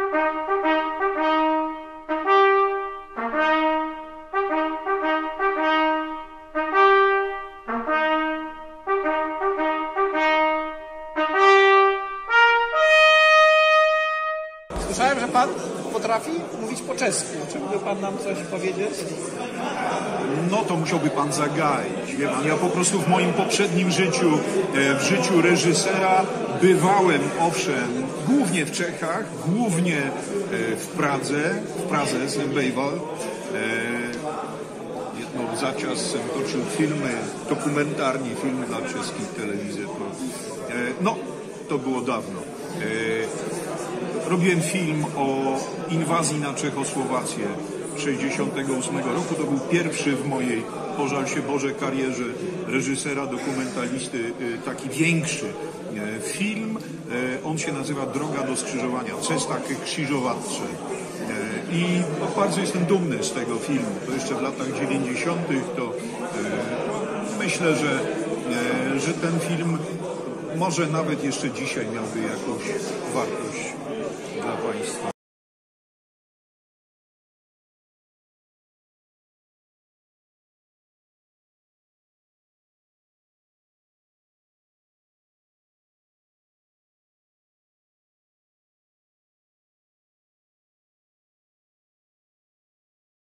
Słyszałem, że pan potrafi mówić po czesku. Czy mógłby pan nam coś powiedzieć? No to musiałby pan zagaić. Wie pan, ja po prostu w moim poprzednim życiu, w życiu reżysera, bywałem, owszem, głównie w Czechach, głównie w Pradze, Zembejwal. Za czas toczył filmy, dokumentarnie filmy dla czeskich telewizji. No, to było dawno. Robiłem film o inwazji na Czechosłowację 1968 roku. To był pierwszy w mojej, pożal się Boże, karierze reżysera, dokumentalisty, taki większy film. On się nazywa Droga do skrzyżowania, Cesta k krzyżovatce. I bardzo jestem dumny z tego filmu. To jeszcze w latach 90. to myślę, że ten film może nawet jeszcze dzisiaj miałby jakąś wartość dla państwa.